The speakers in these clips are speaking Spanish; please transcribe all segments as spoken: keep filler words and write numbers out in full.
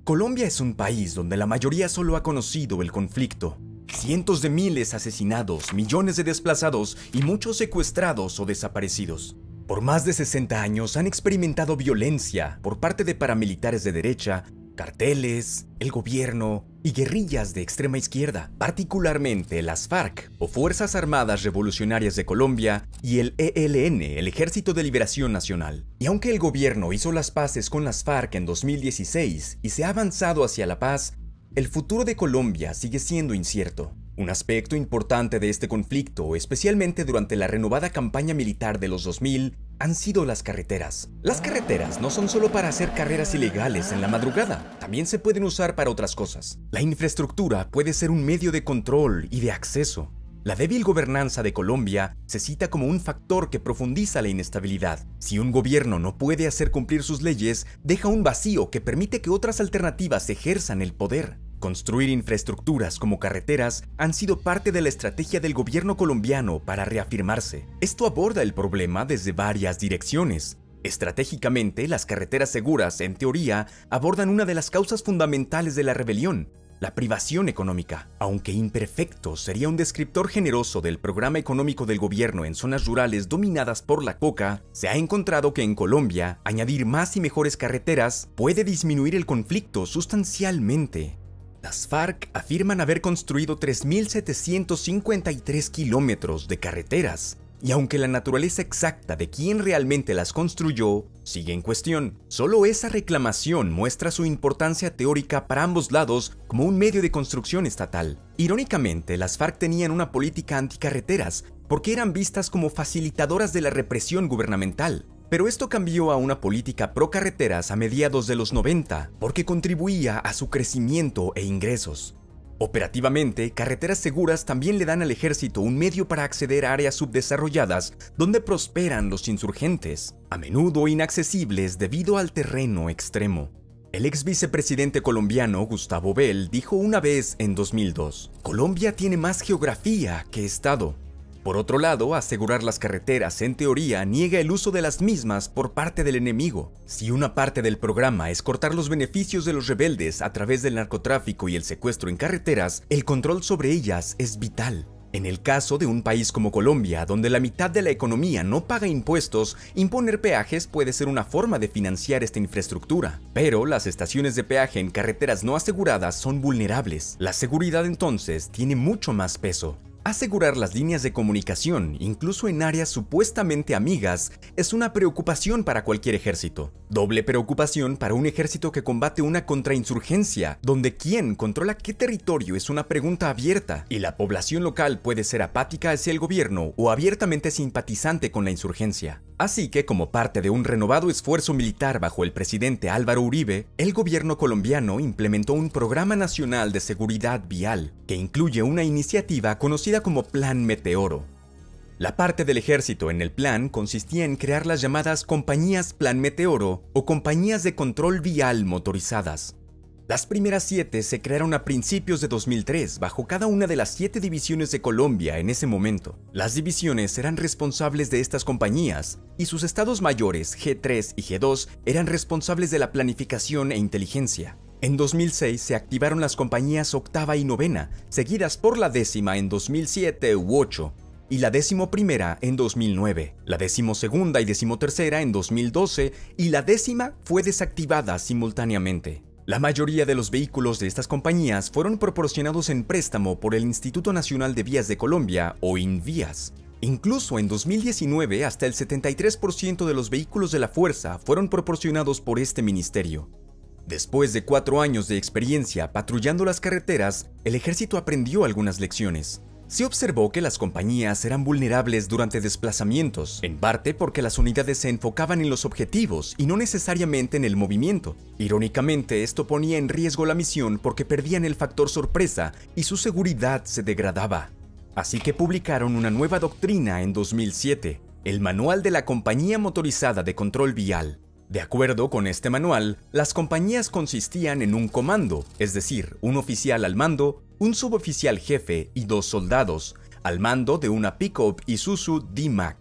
Colombia es un país donde la mayoría solo ha conocido el conflicto. Cientos de miles asesinados, millones de desplazados y muchos secuestrados o desaparecidos. Por más de sesenta años han experimentado violencia por parte de paramilitares de derecha, carteles, el gobierno y guerrillas de extrema izquierda, particularmente las FARC o Fuerzas Armadas Revolucionarias de Colombia y el E L N, el Ejército de Liberación Nacional. Y aunque el gobierno hizo las paces con las FARC en dos mil dieciséis y se ha avanzado hacia la paz, el futuro de Colombia sigue siendo incierto. Un aspecto importante de este conflicto, especialmente durante la renovada campaña militar de los dos mil, han sido las carreteras. Las carreteras no son solo para hacer carreras ilegales en la madrugada, también se pueden usar para otras cosas. La infraestructura puede ser un medio de control y de acceso. La débil gobernanza de Colombia se cita como un factor que profundiza la inestabilidad. Si un gobierno no puede hacer cumplir sus leyes, deja un vacío que permite que otras alternativas ejerzan el poder. Construir infraestructuras como carreteras han sido parte de la estrategia del gobierno colombiano para reafirmarse. Esto aborda el problema desde varias direcciones. Estratégicamente, las carreteras seguras, en teoría, abordan una de las causas fundamentales de la rebelión: la privación económica. Aunque imperfecto, sería un descriptor generoso del programa económico del gobierno en zonas rurales dominadas por la coca, se ha encontrado que en Colombia, añadir más y mejores carreteras puede disminuir el conflicto sustancialmente. Las FARC afirman haber construido tres mil setecientos cincuenta y tres kilómetros de carreteras, y aunque la naturaleza exacta de quién realmente las construyó sigue en cuestión, solo esa reclamación muestra su importancia teórica para ambos lados como un medio de construcción estatal. Irónicamente, las FARC tenían una política anticarreteras porque eran vistas como facilitadoras de la represión gubernamental. Pero esto cambió a una política pro carreteras a mediados de los noventa, porque contribuía a su crecimiento e ingresos. Operativamente, carreteras seguras también le dan al ejército un medio para acceder a áreas subdesarrolladas donde prosperan los insurgentes, a menudo inaccesibles debido al terreno extremo. El ex vicepresidente colombiano Gustavo Bell dijo una vez en dos mil dos: "Colombia tiene más geografía que Estado". Por otro lado, asegurar las carreteras, en teoría, niega el uso de las mismas por parte del enemigo. Si una parte del programa es cortar los beneficios de los rebeldes a través del narcotráfico y el secuestro en carreteras, el control sobre ellas es vital. En el caso de un país como Colombia, donde la mitad de la economía no paga impuestos, imponer peajes puede ser una forma de financiar esta infraestructura. Pero las estaciones de peaje en carreteras no aseguradas son vulnerables. La seguridad entonces tiene mucho más peso. Asegurar las líneas de comunicación, incluso en áreas supuestamente amigas, es una preocupación para cualquier ejército. Doble preocupación para un ejército que combate una contrainsurgencia, donde quién controla qué territorio es una pregunta abierta, y la población local puede ser apática hacia el gobierno o abiertamente simpatizante con la insurgencia. Así que, como parte de un renovado esfuerzo militar bajo el presidente Álvaro Uribe, el gobierno colombiano implementó un programa nacional de seguridad vial, que incluye una iniciativa conocida como Plan Meteoro. La parte del ejército en el plan consistía en crear las llamadas compañías Plan Meteoro o compañías de control vial motorizadas. Las primeras siete se crearon a principios de dos mil tres bajo cada una de las siete divisiones de Colombia en ese momento. Las divisiones eran responsables de estas compañías y sus estados mayores, G tres y G dos, eran responsables de la planificación e inteligencia. En dos mil seis se activaron las compañías octava y novena, seguidas por la décima en dos mil siete u ocho, y la décimo primera en dos mil nueve, la décimo segunda y décimo tercera en dos mil doce, y la décima fue desactivada simultáneamente. La mayoría de los vehículos de estas compañías fueron proporcionados en préstamo por el Instituto Nacional de Vías de Colombia, o INVÍAS. Incluso en dos mil diecinueve, hasta el setenta y tres por ciento de los vehículos de la fuerza fueron proporcionados por este ministerio. Después de cuatro años de experiencia patrullando las carreteras, el ejército aprendió algunas lecciones. Se observó que las compañías eran vulnerables durante desplazamientos, en parte porque las unidades se enfocaban en los objetivos y no necesariamente en el movimiento. Irónicamente, esto ponía en riesgo la misión porque perdían el factor sorpresa y su seguridad se degradaba. Así que publicaron una nueva doctrina en dos mil siete, el Manual de la Compañía Motorizada de Control Vial. De acuerdo con este manual, las compañías consistían en un comando, es decir, un oficial al mando, un suboficial jefe y dos soldados, al mando de una pick-up Isuzu D-Max.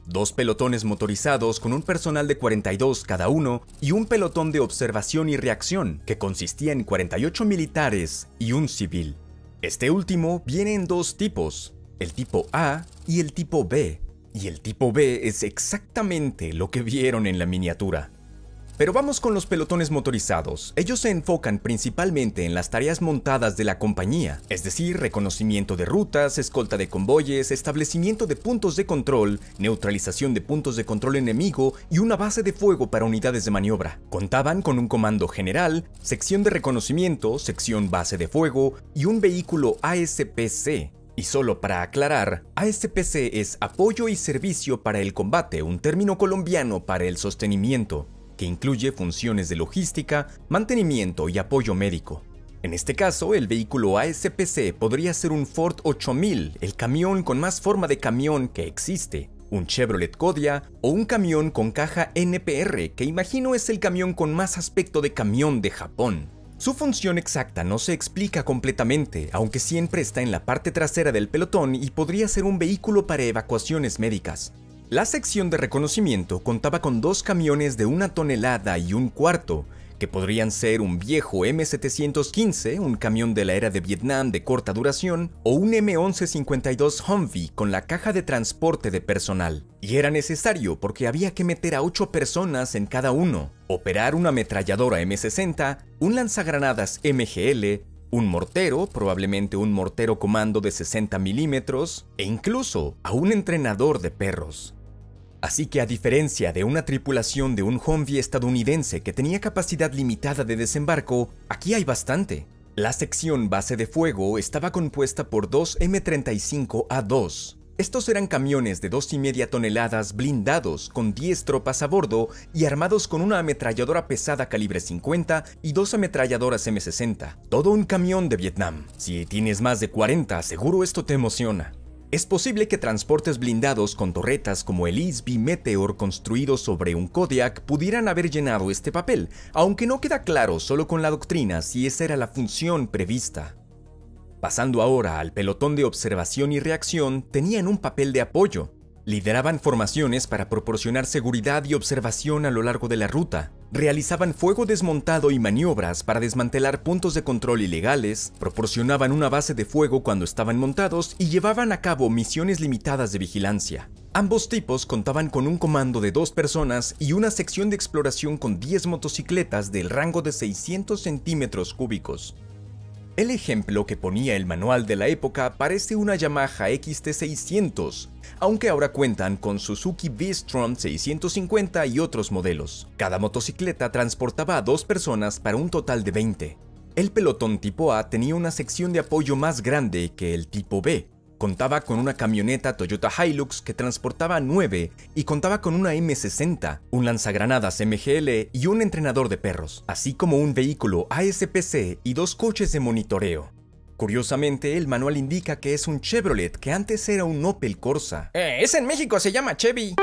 dos pelotones motorizados con un personal de cuarenta y dos cada uno y un pelotón de observación y reacción que consistía en cuarenta y ocho militares y un civil. Este último viene en dos tipos, el tipo A y el tipo B, y el tipo B es exactamente lo que vieron en la miniatura. Pero vamos con los pelotones motorizados. Ellos se enfocan principalmente en las tareas montadas de la compañía, es decir, reconocimiento de rutas, escolta de convoyes, establecimiento de puntos de control, neutralización de puntos de control enemigo y una base de fuego para unidades de maniobra. Contaban con un comando general, sección de reconocimiento, sección base de fuego y un vehículo A S P C. Y solo para aclarar, A S P C es apoyo y servicio para el combate, un término colombiano para el sostenimiento, que incluye funciones de logística, mantenimiento y apoyo médico. En este caso, el vehículo A S P C podría ser un Ford ocho mil, el camión con más forma de camión que existe, un Chevrolet Kodiaq o un camión con caja N P R, que imagino es el camión con más aspecto de camión de Japón. Su función exacta no se explica completamente, aunque siempre está en la parte trasera del pelotón y podría ser un vehículo para evacuaciones médicas. La sección de reconocimiento contaba con dos camiones de una tonelada y un cuarto, que podrían ser un viejo M setecientos quince, un camión de la era de Vietnam de corta duración, o un M once cincuenta y dos Humvee con la caja de transporte de personal. Y era necesario porque había que meter a ocho personas en cada uno, operar una ametralladora M sesenta, un lanzagranadas M G L, un mortero, probablemente un mortero comando de sesenta milímetros, e incluso a un entrenador de perros. Así que a diferencia de una tripulación de un Humvee estadounidense que tenía capacidad limitada de desembarco, aquí hay bastante. La sección base de fuego estaba compuesta por dos M treinta y cinco A dos. Estos eran camiones de dos y media toneladas blindados con diez tropas a bordo y armados con una ametralladora pesada calibre cincuenta y dos ametralladoras M sesenta. Todo un camión de Vietnam. Si tienes más de cuarenta, seguro esto te emociona. Es posible que transportes blindados con torretas como el East Bay Meteor construidos sobre un Kodiaq pudieran haber llenado este papel, aunque no queda claro solo con la doctrina si esa era la función prevista. Pasando ahora al pelotón de observación y reacción, tenían un papel de apoyo. Lideraban formaciones para proporcionar seguridad y observación a lo largo de la ruta. Realizaban fuego desmontado y maniobras para desmantelar puntos de control ilegales, proporcionaban una base de fuego cuando estaban montados y llevaban a cabo misiones limitadas de vigilancia. Ambos tipos contaban con un comando de dos personas y una sección de exploración con diez motocicletas del rango de seiscientos centímetros cúbicos. El ejemplo que ponía el manual de la época parece una Yamaha X T seiscientos, aunque ahora cuentan con Suzuki V-Strom seiscientos cincuenta y otros modelos. Cada motocicleta transportaba a dos personas para un total de veinte. El pelotón tipo A tenía una sección de apoyo más grande que el tipo B. Contaba con una camioneta Toyota Hilux que transportaba nueve y contaba con una M sesenta, un lanzagranadas M G L y un entrenador de perros, así como un vehículo A S P C y dos coches de monitoreo. Curiosamente, el manual indica que es un Chevrolet que antes era un Opel Corsa. Eh, ese en México se llama Chevy.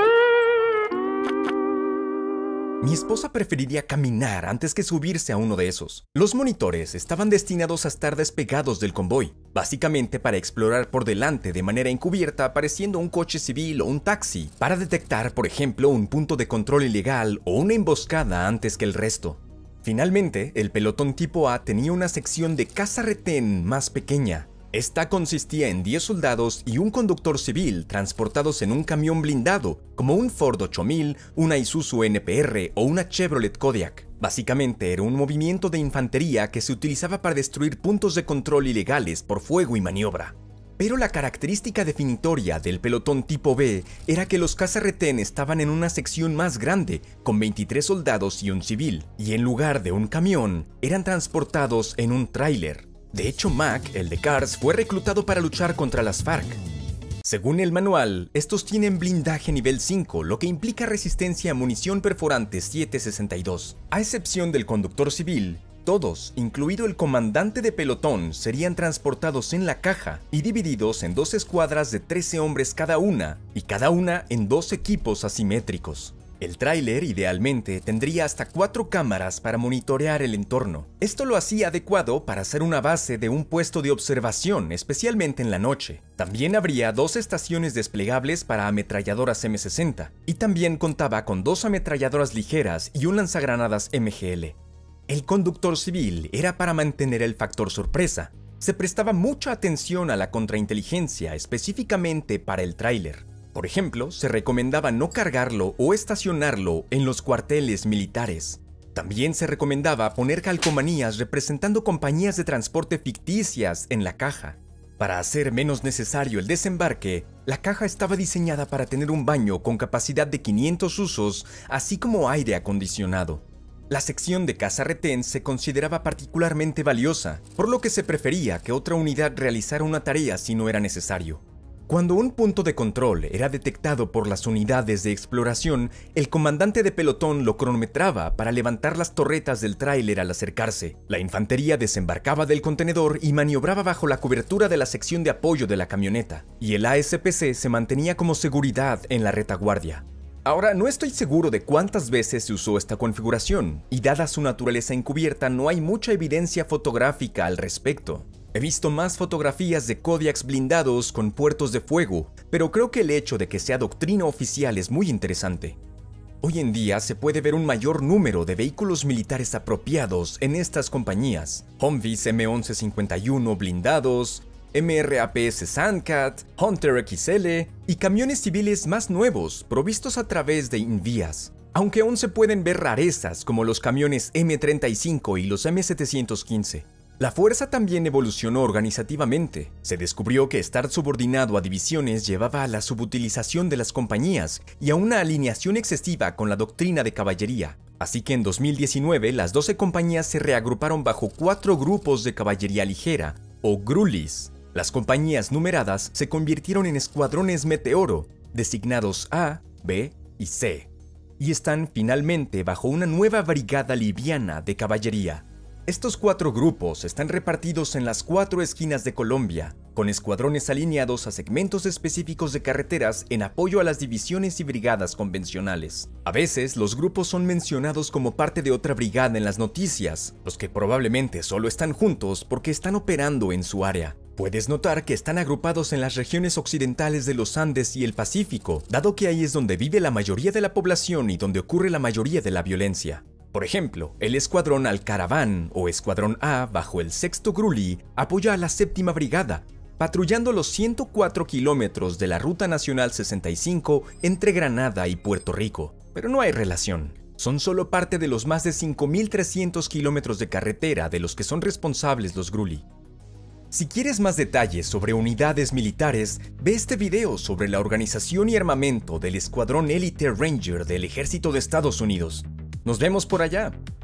Mi esposa preferiría caminar antes que subirse a uno de esos. Los monitores estaban destinados a estar despegados del convoy, básicamente para explorar por delante de manera encubierta apareciendo un coche civil o un taxi, para detectar, por ejemplo, un punto de control ilegal o una emboscada antes que el resto. Finalmente, el pelotón tipo A tenía una sección de caza-retén más pequeña. Esta consistía en diez soldados y un conductor civil transportados en un camión blindado, como un Ford ocho mil, una Isuzu N P R o una Chevrolet Kodiaq. Básicamente era un movimiento de infantería que se utilizaba para destruir puntos de control ilegales por fuego y maniobra. Pero la característica definitoria del pelotón tipo B era que los cazarretén estaban en una sección más grande, con veintitrés soldados y un civil, y en lugar de un camión, eran transportados en un tráiler. De hecho, Mac, el de Cars, fue reclutado para luchar contra las FARC. Según el manual, estos tienen blindaje nivel cinco, lo que implica resistencia a munición perforante siete sesenta y dos. A excepción del conductor civil, todos, incluido el comandante de pelotón, serían transportados en la caja y divididos en dos escuadras de trece hombres cada una, y cada una en dos equipos asimétricos. El tráiler idealmente tendría hasta cuatro cámaras para monitorear el entorno. Esto lo hacía adecuado para ser una base de un puesto de observación, especialmente en la noche. También habría dos estaciones desplegables para ametralladoras eme sesenta, y también contaba con dos ametralladoras ligeras y un lanzagranadas eme ge ele. El conductor civil era para mantener el factor sorpresa. Se prestaba mucha atención a la contrainteligencia, específicamente para el tráiler. Por ejemplo, se recomendaba no cargarlo o estacionarlo en los cuarteles militares. También se recomendaba poner calcomanías representando compañías de transporte ficticias en la caja. Para hacer menos necesario el desembarque, la caja estaba diseñada para tener un baño con capacidad de quinientos usos, así como aire acondicionado. La sección de caza-retén se consideraba particularmente valiosa, por lo que se prefería que otra unidad realizara una tarea si no era necesario. Cuando un punto de control era detectado por las unidades de exploración, el comandante de pelotón lo cronometraba para levantar las torretas del tráiler al acercarse. La infantería desembarcaba del contenedor y maniobraba bajo la cobertura de la sección de apoyo de la camioneta, y el a ese pe ce se mantenía como seguridad en la retaguardia. Ahora, no estoy seguro de cuántas veces se usó esta configuración, y dada su naturaleza encubierta no hay mucha evidencia fotográfica al respecto. He visto más fotografías de Kodiaks blindados con puertos de fuego, pero creo que el hecho de que sea doctrina oficial es muy interesante. Hoy en día se puede ver un mayor número de vehículos militares apropiados en estas compañías. Humvees eme once cincuenta y uno blindados, eme erre a pe ese Sandcat, Hunter equis ele y camiones civiles más nuevos provistos a través de Invías. Aunque aún se pueden ver rarezas como los camiones eme treinta y cinco y los eme setecientos quince. La fuerza también evolucionó organizativamente. Se descubrió que estar subordinado a divisiones llevaba a la subutilización de las compañías y a una alineación excesiva con la doctrina de caballería. Así que en dos mil diecinueve las doce compañías se reagruparon bajo cuatro grupos de caballería ligera, o grulis. Las compañías numeradas se convirtieron en escuadrones Meteoro, designados A, B y C, y están finalmente bajo una nueva brigada liviana de caballería. Estos cuatro grupos están repartidos en las cuatro esquinas de Colombia, con escuadrones alineados a segmentos específicos de carreteras en apoyo a las divisiones y brigadas convencionales. A veces, los grupos son mencionados como parte de otra brigada en las noticias, los que probablemente solo están juntos porque están operando en su área. Puedes notar que están agrupados en las regiones occidentales de los Andes y el Pacífico, dado que ahí es donde vive la mayoría de la población y donde ocurre la mayoría de la violencia. Por ejemplo, el escuadrón Al-Caraván o escuadrón A bajo el sexto Gruli apoya a la séptima brigada, patrullando los ciento cuatro kilómetros de la Ruta Nacional sesenta y cinco entre Granada y Puerto Rico. Pero no hay relación. Son solo parte de los más de cinco mil trescientos kilómetros de carretera de los que son responsables los Gruli. Si quieres más detalles sobre unidades militares, ve este video sobre la organización y armamento del Escuadrón Elite Ranger del Ejército de Estados Unidos. Nos vemos por allá.